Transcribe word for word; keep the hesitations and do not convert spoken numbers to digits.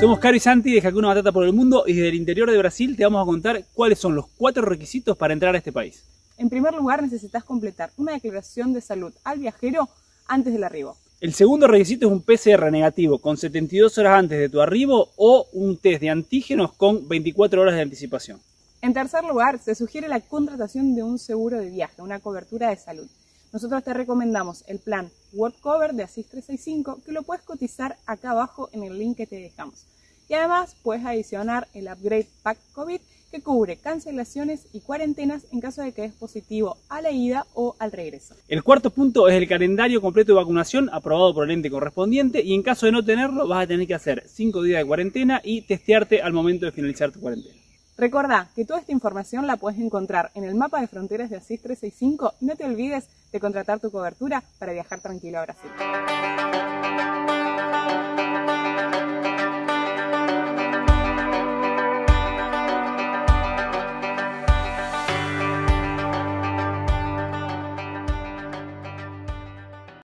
Somos Caro y Santi de Hakuna Matata por el Mundo y desde el interior de Brasil te vamos a contar cuáles son los cuatro requisitos para entrar a este país. En primer lugar, necesitas completar una declaración de salud al viajero antes del arribo. El segundo requisito es un P C R negativo con setenta y dos horas antes de tu arribo o un test de antígenos con veinticuatro horas de anticipación. En tercer lugar, se sugiere la contratación de un seguro de viaje, una cobertura de salud. Nosotros te recomendamos el plan World Cover de Asís trescientos sesenta y cinco, que lo puedes cotizar acá abajo en el link que te dejamos. Y además puedes adicionar el Upgrade Pack COVID, que cubre cancelaciones y cuarentenas en caso de que des positivo a la ida o al regreso. El cuarto punto es el calendario completo de vacunación aprobado por el ente correspondiente, y en caso de no tenerlo vas a tener que hacer cinco días de cuarentena y testearte al momento de finalizar tu cuarentena. Recordá que toda esta información la puedes encontrar en el mapa de fronteras de Asís trescientos sesenta y cinco y no te olvides de contratar tu cobertura para viajar tranquilo a Brasil.